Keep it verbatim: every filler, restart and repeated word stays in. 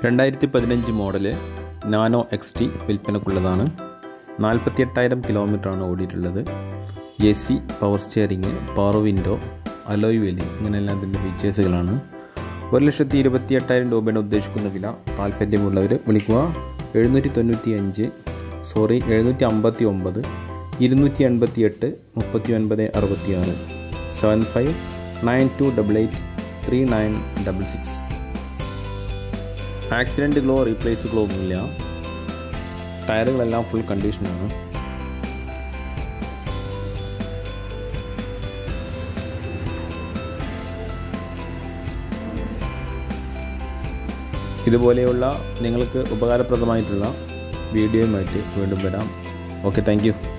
രണ്ടായിരത്തി പതിനഞ്ച് model Nano X T വിൽപ്പനക്കുള്ളതാണ്. നാൽപ്പത്തി എട്ടായിരം കിലോമീറ്ററാണ് ഓടിയിട്ടുള്ളത്. A C, power steering, power window, alloy wheel ഇങ്ങനെയെല്ലാം ഇതിൻ്റെ ഫീച്ചേഴ്സുകളാണ്. ഒരു ലക്ഷത്തി ഇരുപത്തി എട്ടായിരം രൂപയാണ് ഉദ്ദേശിക്കുന്ന വില. താല്പര്യമുള്ളവർ വിളിക്കുക. എഴുന്നൂറ്റി തൊണ്ണൂറ്റി അഞ്ച് സോറി എഴുന്നൂറ്റി അമ്പത്തി ഒമ്പത് ഇരുന്നൂറ്റി എൺപത്തി എട്ട് മുപ്പത്തി ഒൻപത് അറുപത്തി ആറ് seven five nine two double eight three nine double six. Accident ഗ്ലോ, റീപ്ലേസ് ഗ്ലോ ഒന്നുമില്ല. ടയറുകളെല്ലാം ഫുൾ കണ്ടീഷനാണ്. ഇതുപോലെയുള്ള നിങ്ങൾക്ക് ഉപകാരപ്രദമായിട്ടുള്ള വീഡിയോയുമായിട്ട് വീണ്ടും വരാം. Okay, thank U.